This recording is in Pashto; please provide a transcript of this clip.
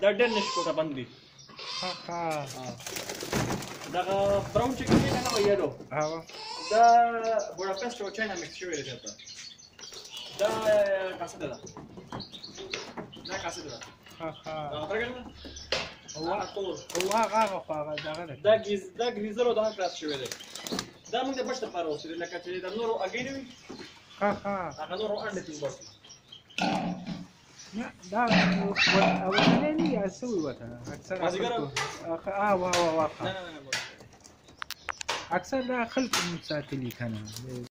دا ډېر نشي کوټه بند دي دغه براون چې کوي کنه یلو دا بوډاپسټ او چاینا مکس شوی دی چېرته دا کاسه ده دا کاسه ده دا فرق نه هغه دغه دا ګریزر او دا کراس شوی دی دا موږ د بشت لپاره اوسېدل لکه چې د نورو اګۍ نه وي هغه نورو انډې پې وباسو دا اولنی نه یا څه ووته اکثر اکثر دا خلک ساتلي که نه